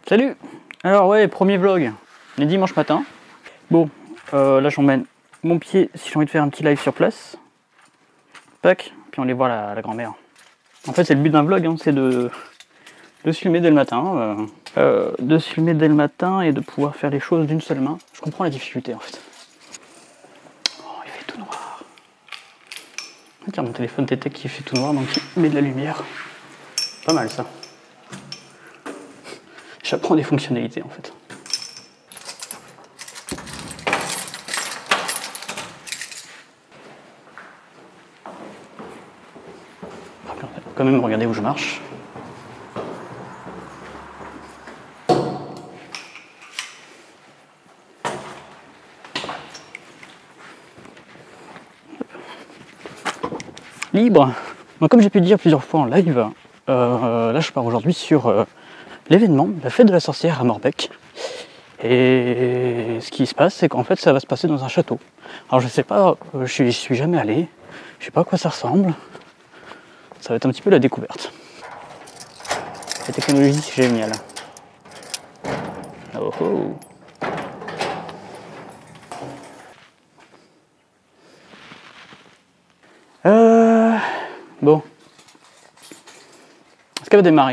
Salut. Alors ouais, premier vlog, on est dimanche matin. Bon, là j'emmène mon pied si j'ai envie de faire un petit live sur place. Tac, puis on les voit la grand-mère. En fait c'est le but d'un vlog, hein, c'est de se filmer dès le matin. De se filmer dès le matin et de pouvoir faire les choses d'une seule main. Je comprends la difficulté en fait. Oh, il fait tout noir. Tiens, mon téléphone détecte qu'il fait tout noir, donc il met de la lumière. Pas mal ça. J'apprends des fonctionnalités en fait. On va quand même regarder où je marche. Libre. Donc, comme j'ai pu le dire plusieurs fois en live, là je pars aujourd'hui sur l'événement, la fête de la sorcière à Morbecque. Et ce qui se passe, c'est qu'en fait ça va se passer dans un château. Alors je sais pas, je suis jamais allé, je sais pas à quoi ça ressemble. Ça va être un petit peu la découverte. La technologie c'est génial. Oh oh. Bon. Est-ce qu'elle va démarrer?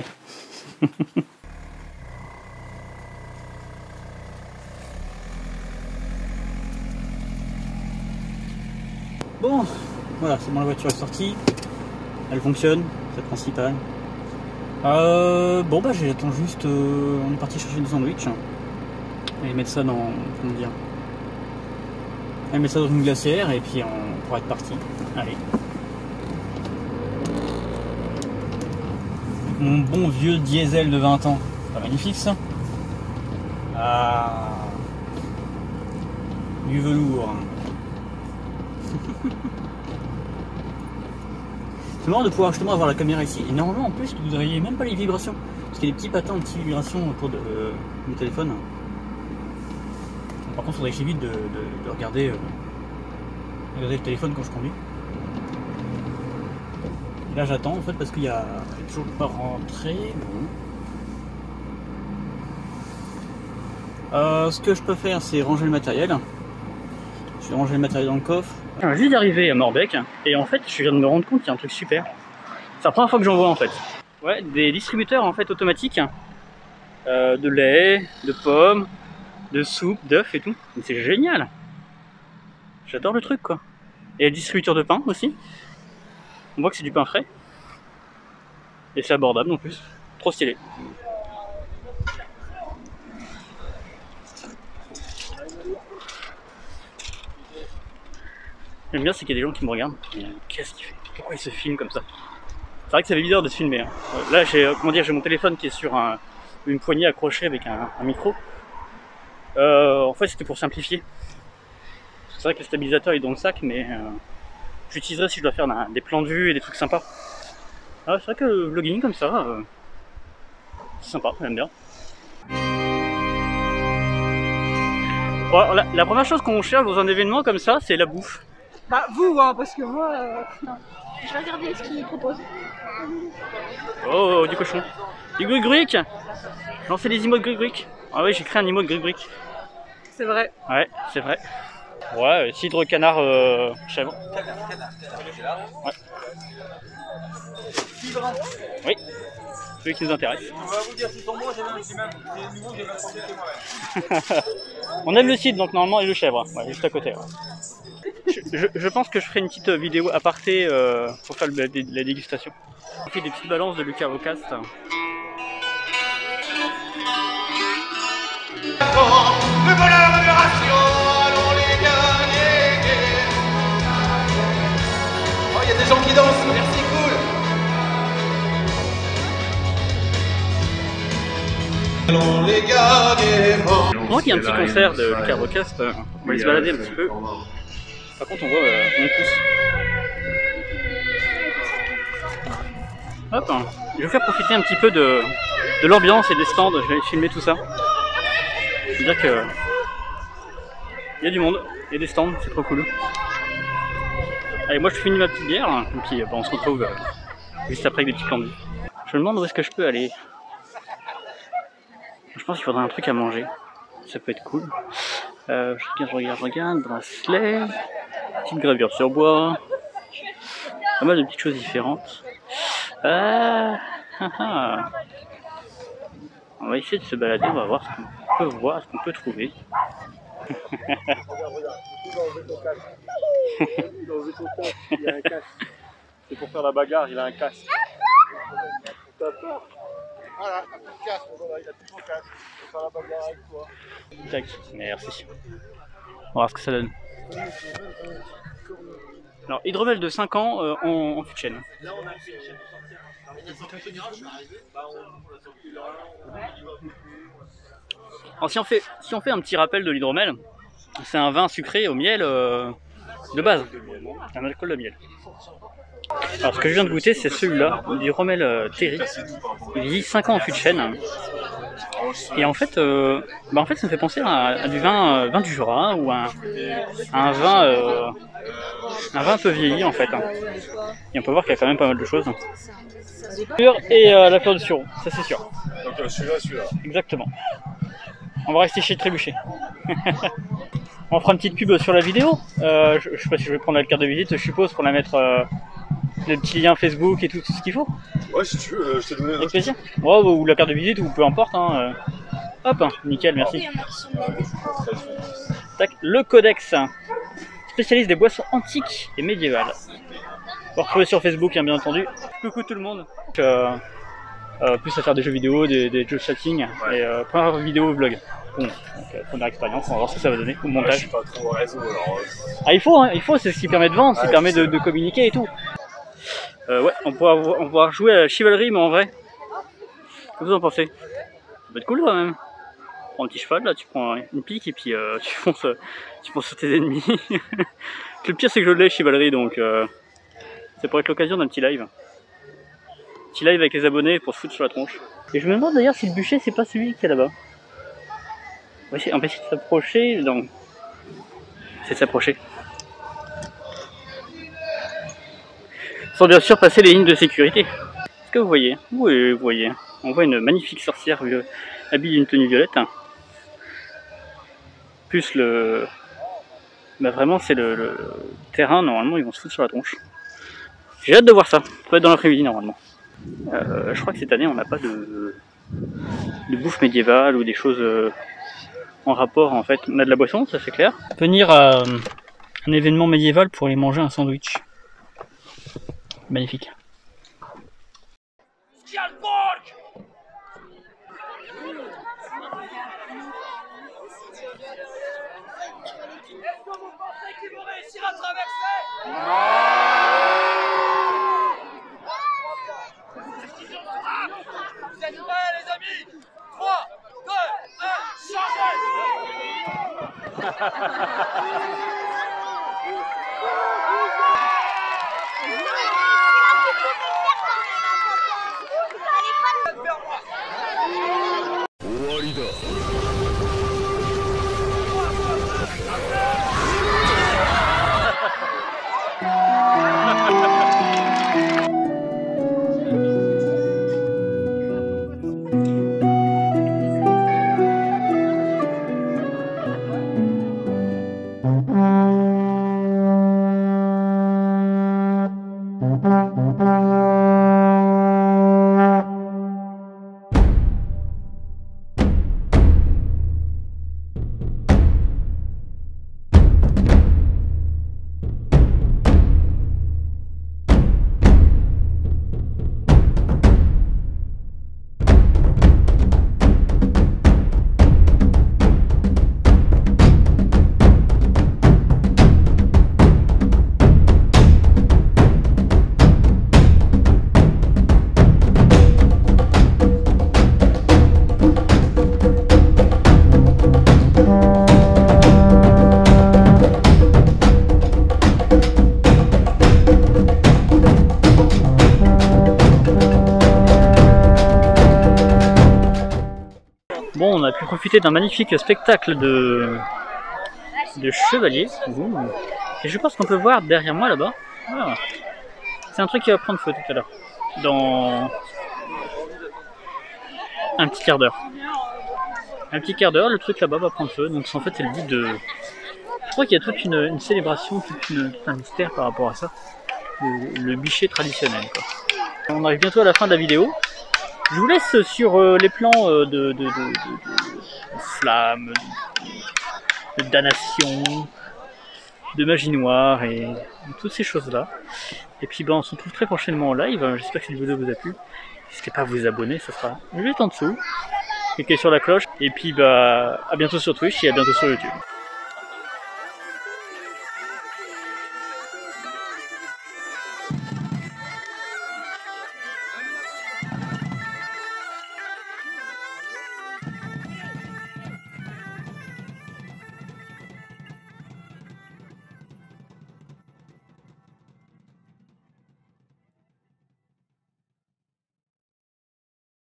Bon, voilà, c'est bon, la voiture est sortie. Elle fonctionne, c'est le principal. Bon bah j'attends juste, on est parti chercher des sandwichs. Et mettre ça dans, comment dire, et mettre ça dans une glacière et puis on pourra être parti. Allez. Mon bon vieux diesel de 20 ans. C'est pas magnifique ça? Ah, du velours. C'est marrant de pouvoir justement avoir la caméra ici. Et normalement en plus vous n'auriez même pas les vibrations. Parce qu'il y a des petits patins, petites vibrations autour de mon téléphone. Par contre il faudrait que j'évite de regarder le téléphone quand je conduis. Et là j'attends en fait parce qu'il y a toujours pas rentré. Bon. Ce que je peux faire c'est ranger le matériel. Je vais ranger le matériel dans le coffre. Je viens juste d'arriver à Morbecque et en fait je viens de me rendre compte qu'il y a un truc super. C'est la première fois que j'en vois en fait. Ouais, des distributeurs en fait automatiques de lait, de pommes, de soupe, d'œufs et tout. C'est génial. J'adore le truc quoi. Et le distributeur de pain aussi. On voit que c'est du pain frais. Et c'est abordable en plus. Trop stylé. J'aime bien c'est qu'il y a des gens qui me regardent. Qu'est-ce qu'il fait? Pourquoi il se filme comme ça? C'est vrai que ça fait bizarre de se filmer. Hein. Là j'ai j'ai mon téléphone qui est sur une poignée accrochée avec un micro. En fait c'était pour simplifier. C'est vrai que le stabilisateur est dans le sac, mais j'utiliserai si je dois faire des plans de vue et des trucs sympas. Ah, c'est vrai que le vlogging comme ça, c'est sympa, j'aime bien. Bon, la première chose qu'on cherche dans un événement comme ça, c'est la bouffe. Bah vous, hein, parce que moi, non. Je vais regarder ce qu'ils proposent. Oh, du cochon. Du gruc-gruc. Lancez les emotes gruc-gruc. Ah oui, j'ai créé un emote gruc-gruc. C'est vrai. Ouais, c'est vrai. Ouais, cidre canard chèvre. Ouais. Oui, celui qui nous intéresse. On va vous dire si sont bons, c'est nouveau, j'ai même pensé moi-même. On aime le cidre, donc normalement, et le chèvre, ouais, juste à côté. Ouais. Je pense que je ferai une petite vidéo aparté pour faire la dégustation. On fait des petites balances de Lucas Vocast. Le bonheur de ration, allons les gagner. Oh, il y a des gens qui dansent, merci, cool. Allons les gagner. Pendant qu'il y a un petit concert de Lucas Vocast, on va aller se balader un petit peu. Par contre, on voit mon pouce. Hop, hein. Je vais vous faire profiter un petit peu de l'ambiance et des stands. Je vais filmer tout ça. C'est-à-dire que il y a du monde, il y a des stands, c'est trop cool. Allez, moi je finis ma petite bière, et puis on se retrouve juste après avec des petits plans de vie. Je me demande où est-ce que je peux aller. Je pense qu'il faudrait un truc à manger. Ça peut être cool. Je regarde, bracelet, petite gravure sur bois, pas mal de petites choses différentes. On va essayer de se balader, on va voir ce qu'on peut voir, ce qu'on peut trouver. Il a un casque. C'est pour faire la bagarre, il a un casque. T'as peur? Voilà, t'as plus de casque, il a plus son casque. Pour faire la bagarre avec toi. Tac, merci. On va voir ce que ça donne. Alors, hydromel de 5 ans en fût de chêne. Alors, si on fait un petit rappel de l'hydromel, c'est un vin sucré au miel de base, un alcool de miel. Alors ce que je viens de goûter, c'est celui-là, du Rommel Terry. Il vieillit 5 ans en fût de chêne. Et en fait, ça me fait penser à du vin du Jura ou un vin un peu vieilli en fait. Et on peut voir qu'il y a quand même pas mal de choses. Et la fleur de sureau, ça c'est sûr. Donc celui-là. Exactement. On va rester chez Trébuchet. On fera une petite pub sur la vidéo. Je sais pas si je vais prendre la carte de visite, je suppose, pour la mettre les petits liens Facebook et tout ce qu'il faut. Ouais, si tu veux, je te donne. Avec plaisir. Ouais, ou la carte de visite, ou peu importe. Hein. Hop, nickel, merci. Tac, le Codex, spécialiste des boissons antiques et médiévales. On va retrouver sur Facebook, hein, bien entendu. Coucou tout le monde. Plus à faire des jeux vidéo, des jeux chatting, et première vidéo vlog. Bon, donc, première expérience, on va voir ce que ça va donner au montage. Ouais, je suis pas trop au réseau alors. Ah, il faut, c'est ce qui permet de vendre, ce qui permet de communiquer et tout. Ouais, on pourra jouer à la Chivalry, mais en vrai. Qu'est-ce que vous en pensez? Ça peut être cool quand même. Tu prends un petit cheval là, tu prends une pique et puis tu fonces sur tes ennemis. Le pire c'est que je l'ai Chivalry, donc ça pourrait être l'occasion d'un petit live. Petit live avec les abonnés pour se foutre sur la tronche. Et je me demande d'ailleurs si le bûcher c'est pas celui qui est là-bas. On va essayer de s'approcher, donc c'est de s'approcher. Sans bien sûr passer les lignes de sécurité. Est-ce que vous voyez? Oui, vous voyez. On voit une magnifique sorcière habillée d'une tenue violette. Plus le... Bah vraiment c'est le terrain, normalement ils vont se foutre sur la tronche. J'ai hâte de voir ça, ça va être dans l'après-midi normalement. Je crois que cette année on n'a pas de bouffe médiévale ou des choses en rapport en fait. On a de la boisson, ça c'est clair. Venir à un événement médiéval pour aller manger un sandwich. Magnifique. Est-ce que vous pensez qu'ils vont réussir à traverser? Vous êtes prêts les amis? 3, 2, 1, changez! Bon, on a pu profiter d'un magnifique spectacle de chevaliers. Et je pense qu'on peut voir derrière moi là-bas. Ah. C'est un truc qui va prendre feu tout à l'heure. Dans un petit quart d'heure. Un petit quart d'heure, le truc là-bas va prendre feu. Donc en fait c'est le but de... Je crois qu'il y a toute une célébration, tout un mystère par rapport à ça. Le bûcher traditionnel, quoi. On arrive bientôt à la fin de la vidéo. Je vous laisse sur les plans de flammes, de damnation, de magie noire et toutes ces choses-là. Et puis on se retrouve très prochainement en live. J'espère que cette vidéo vous a plu. N'hésitez pas à vous abonner, ça sera juste en dessous. Cliquez sur la cloche. Et puis à bientôt sur Twitch et à bientôt sur YouTube.